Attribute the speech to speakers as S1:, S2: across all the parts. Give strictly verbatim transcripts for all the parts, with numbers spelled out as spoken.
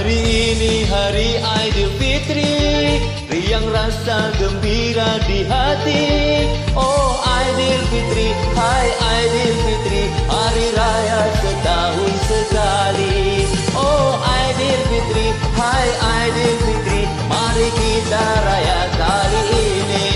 S1: Hari ini hari Aidilfitri, riang rasa gembira di hati. Oh Aidilfitri, hai Aidilfitri, hari raya setahun sekali. Oh Aidilfitri, hai Aidilfitri, mari kita raya kali ini.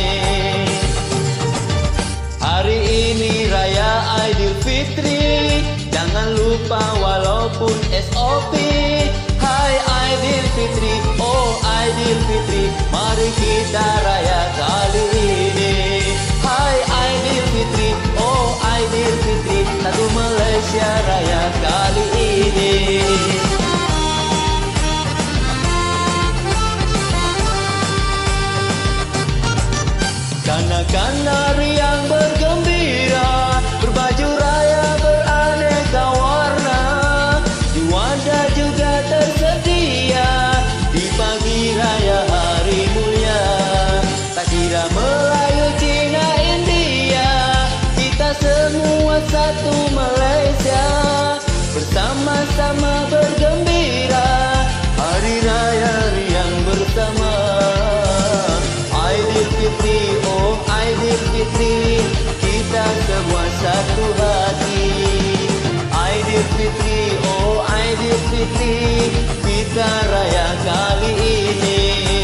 S1: Hari ini raya Aidilfitri, jangan lupa walaupun S O P. Hai Aidilfitri, oh Aidilfitri, mari kita raya kali ini. Hai Aidilfitri, oh Aidilfitri, satu Malaysia raya kali ini. Kanak-kanak riang bergembira, berbaju raya beraneka warna. Juanda juga tersedia di pagi raya hari mulia. Tak kira Melayu, Cina, India, kita semua satu Malaysia. Bersama-sama bergembira, hari raya riang bersama. Aidilfitri, oh Aidilfitri, kita semua satu hati. Aidilfitri, oh Aidilfitri, kita raya kali ini.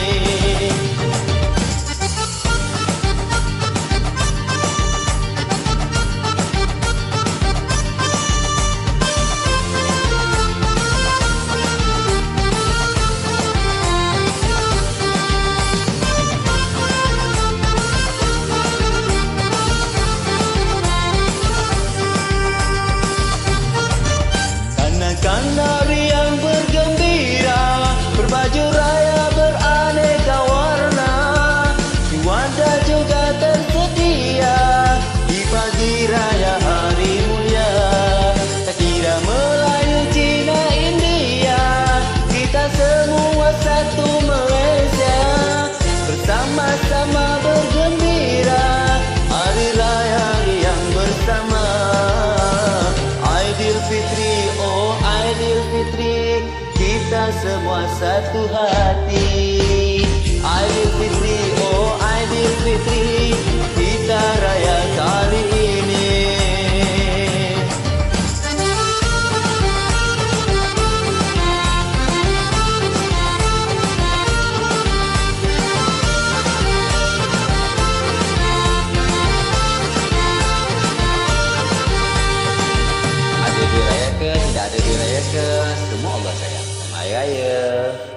S1: Kanak-kanak riang bergembira, berbaju raya beraneka warna. Juanda juga tersedia di pagi raya hari mulia. Tak kira Melayu, Cina, India, kita semua satu Malaysia. Bersama-sama bergembira, hari raya riang bersama. Aidilfitri, oh Aidilfitri, kita semua satu hati. Aidilfitri, oh Aidilfitri, kita raya kali ini. Ada dirayakan, tidak ada dirayakan, semua Allah sayang. Selamat Hari Raya.